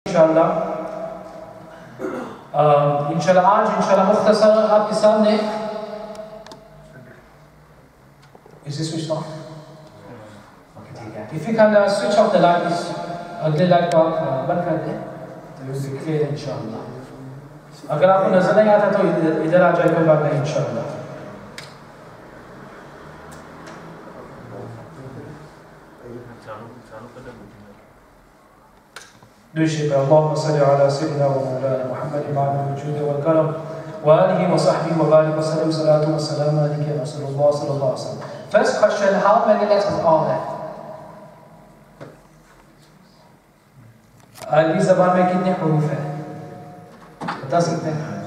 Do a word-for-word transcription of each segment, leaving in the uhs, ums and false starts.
इंशाल्लाह इंशाल्लाह आज इंशाल्लाह मुख्तसर आपके सामने is this switched off? Okay, ठीक है. If you can uh, switch off the lights, अगले लाइट को आप uh, बंद कर दें तो ये will be clear इंशाल्लाह. अगर आपको नजर नहीं आता तो इधर इधर आ जाए कोई बात नहीं इंशाल्लाह. نشهد اللهم صل على سيدنا ومولانا محمد وعلى الوجود والكرم وآله وصحبه وبارك وسلم صلاة والسلام عليك يا رسول الله صلى الله عليه وسلم. First question, how many letters are there? अरबी ज़बान में कितने हरूफ हैं? बता सकते हैं?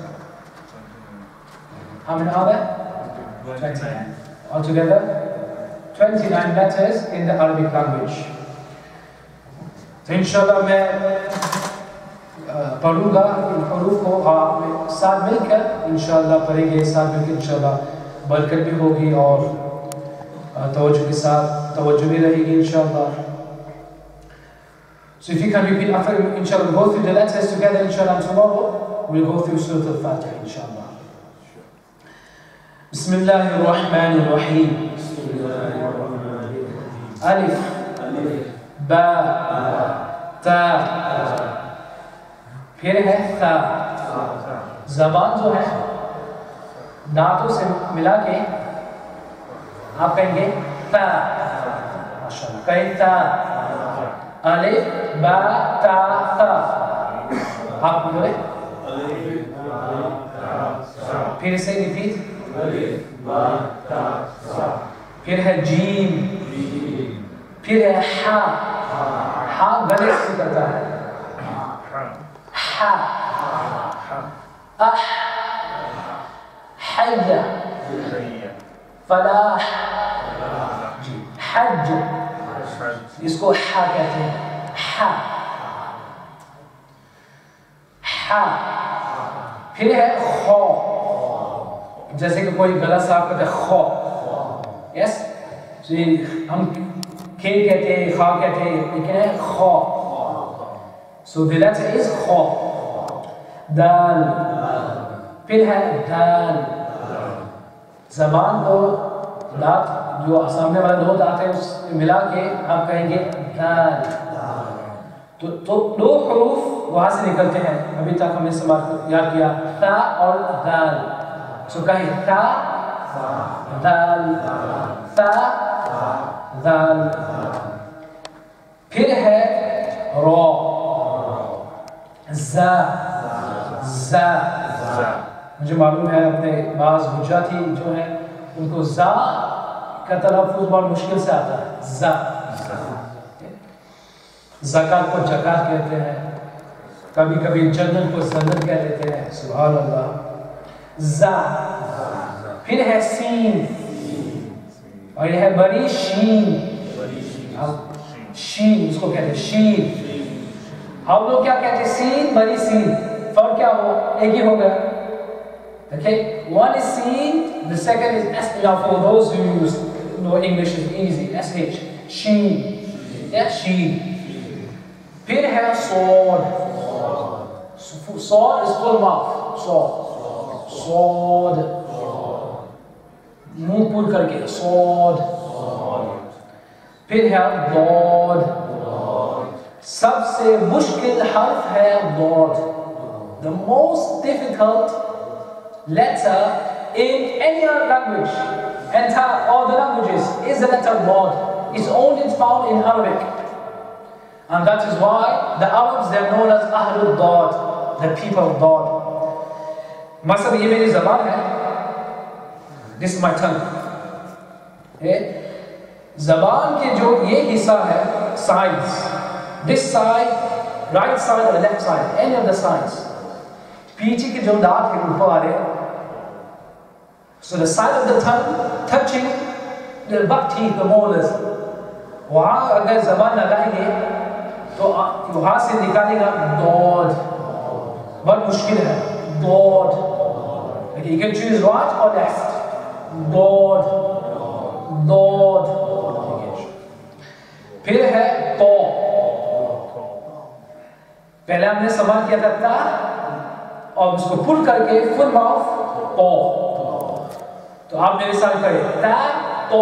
How many are there? twenty-nine. Altogether, twenty-nine letters in the Arabic language. तो इंशाल्लाह मैं पढ़ूंगा इन हरूफ को आप साथ मिलकर इंशाल्लाह पढ़ेंगे साथ मिलकर इंशाल्लाह बरकत भी होगी और तवज्जो के साथ तवज्जो भी रहेगी इंशाल्लाह. So if you can repeat after inshallah we'll go through the letters together inshallah tomorrow we'll go through Surah Al-Fatiha inshallah. Bismillahir Rahmanir Rahim. Alif बा ता फिर है ता. ज़बान जो है दांतों से मिला के आप कहेंगे ता. माशाअल्लाह कहें ता. अलिफ बा ता ता. आप बोले फिर से रिपीट. अलिफ बा ता ता. फिर है जीम. फिर है हा. हा गले से करता है. हा अह हय्या फलाह हज इसको हा कहते हैं. हा हा. फिर है खौ. जैसे कि कोई गला साफ करता है खौ. यस हम के कहते हैं खा कहते हैं लेकिन है खौ. So the letter is खौ. दाल. फिर है दाल. ज़बान को दांत जो सामने वाले दो दांत है उससे मिला के आप कहेंगे दाल. तो तो दो हरूफ वहाँ से निकलते हैं अभी तक हमने इस्तेमाल याद किया ता और दाल. सो कहें ता दाल ता दाल. फिर है रो. ज़ा ज़ा. मुझे मालूम है अपने बाज़ गुजराती जो है उनको ज़ा का तलफ़्फ़ुज़ बहुत मुश्किल से आता है. ज़ा. ज़कात को ज़कात कहते हैं. कभी कभी जन्नत को जन्नत कह देते हैं. सुभान अल्लाह. ज़ा. फिर है सीन और यह है बड़ी शीन. शीन उसको कहते हैं शीन. हम लोग क्या कहते हैं सीन बड़ी सीन. फर्क क्या हो एक ही होगा. Okay, one is seen, the second is S. Now for those who use know English is easy. S H. Sheen. Yeah, sheen. फिर है sword. Sword is full mouth. Sword. Sword. मुंह पुल करके sword. फिर है Lord. सबसे मुश्किल हर्फ है Lord. The most difficult letter in any other language, entire all the languages, is the letter Lord. It's only found in Arabic, and that is why the Arabs they are known as Ahlul Dad, the people of God. मतलब ये मेरी ज़बान है. This is my tongue. Okay? ज़बान के जो ये हिस्सा है sides, this side, right side or left side, any of the sides. पीछे के जो दांत हैं ऊपर आ रहे हैं. So the side of the tongue touching the buck teeth, the molars. वहाँ अगर ज़बान लगाएंगे तो वहाँ से निकालेगा दौड़. बहुत मुश्किल है. दौड़. Okay, you can choose right or left. दौड़. दौड़. फिर है तो. पहले हमने इस्तेमाल किया था ता और उसको पुल करके फुल माउथ तो। तो आप मेरे साथ करें ता तो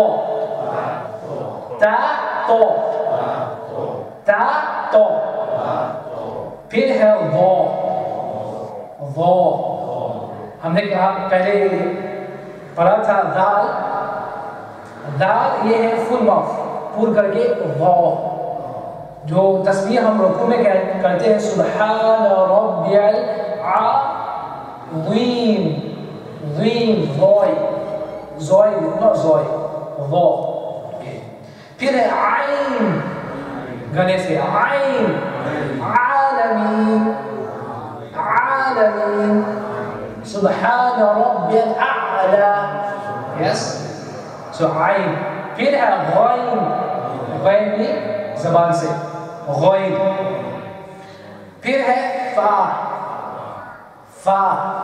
ता तो ता तो। फिर है वो वो हमने कहा पहले पढ़ा था दाल दाल ये है फुल माउथ पुल करके वो। जो तस्बीह हम रुकू में करते हैं सुब्हान रब्बियल अज़ीम ज़ीम ज़ोय ज़ोय नॉट ज़ोय वो। फिर है आइन गने से आइन आलमीन आलमीन सुब्हान रब्बियल अअला यस सो आइन। फिर है गैन गैन भी ज़बान से गैन। फिर है फा फा।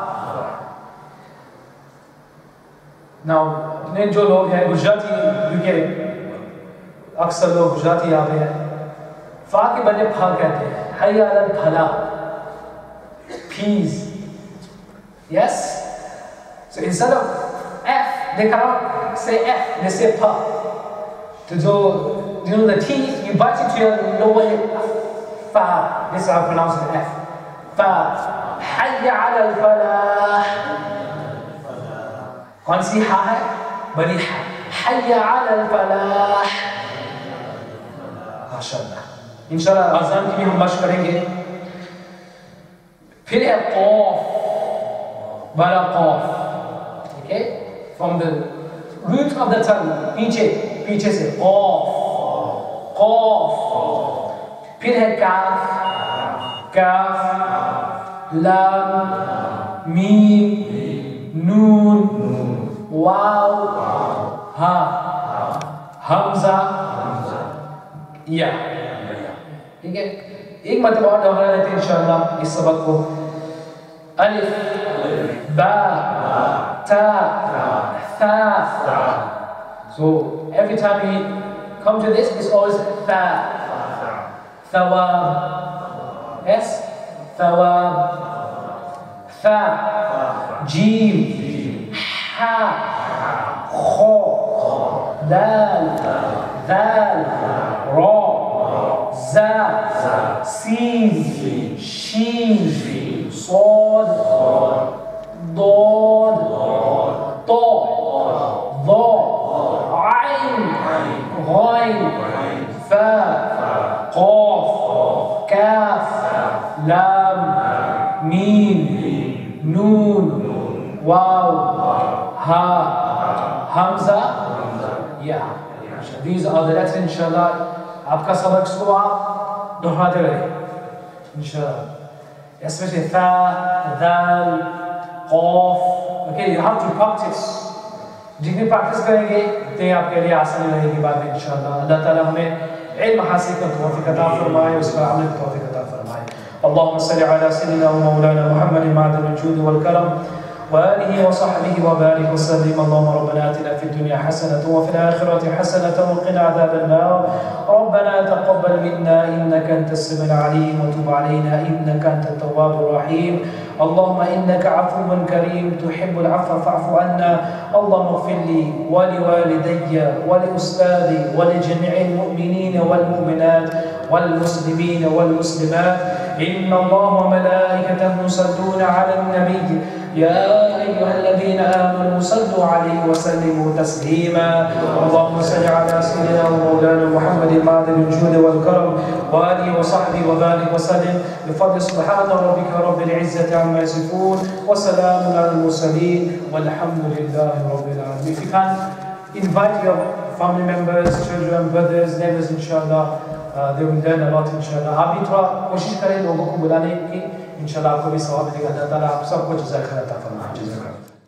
नाउ अपने जो लोग हैं गुजराती यूके अक्सर लोग गुजराती आते हैं फा के बजाय फा कहते हैं हय्या अलल फला पीस yes. So instead of F they cannot say F, they say pa. So, you know the teeth, you bite it to your lower lip. Fa. This is how I pronounce it, F. Fa. Hayya ala al-falah. कौन सी हा है? बड़ी हा. Hayya ala al-falah. माशाअल्लाह. इंशाअल्लाह अज़ान की भी हम मश्क करेंगे. फिर है क़ाफ. बड़ा क़ाफ. Okay? From the root of the tongue, पीछे पीछे से क़ाफ क़ाफ. फिर है काफ काफ लाम मीम नून वाव हा हमजा या. ठीक है, एक मतलब और दोहरा लेते हैं इंशाअल्लाह इस सबक को. अलिफ बा ta tha. So every time we come to this, it's always tha. Thawab. Yes. Thawab. Tha. Jim. Ha. Kho. Dal. Dal. Ra. Za. Sin. Shin. Sod. ضاد طاء ظاء عين غين فاء قاف كاف لام ميم نون واو ها همزة या. These are the letters इंशाल्लाह. आपका सबक इसको आप दोहराते रहे इंशाल्लाह. Especially tha, dal, qaf. Okay, you have to practice. जितनी practice करेंगे उतने आपके लिए आसानी रहेगी बाद में इंशाअल्लाह. अल्लाह ताला हमें इल्म हासिल का तौफीक अता फरमाए, उस पर अमल की तौफीक अता फरमाए. اللهم صل على سيدنا ومولانا محمد معدن الجود والكرم وآله وصحبه وبارك وسلم. اللهم ربنا آتنا في الدنيا حسنة وفي الآخرة حسنة وقنا عذاب النار. ربنا تقبل منا إنك أنت السميع العليم وتب علينا إنك أنت التواب الرحيم. اللهم إنك عفو كريم تحب العفو فاعف عنا. اللهم اغفر لي ولوالدي ولأستاذي ولجميع المؤمنين والمؤمنات والمسلمين والمسلمات. إن الله وملائكته يصلون على النبي يا أيها الذين آمنوا صلوا عليه وسلموا تسليما. اللهم صل على سيدنا ومولانا محمد معدن الجود والكرم وآله وصحبه وبارك وسلم بفضل سبحان ربك رب العزة عما يصفون وسلام على المرسلين والحمد لله رب العالمين. If you can invite your family members, children, brothers, neighbors, inshallah, uh, they will learn a lot, inshallah. आप भी थोड़ा कोशिश करें लोगों को बुलाने की, इंशाल्लाह आपको भी सवाब मिलेगा. अल्लाह ताला आप सबको जज़ाक खैर अता फरमाए.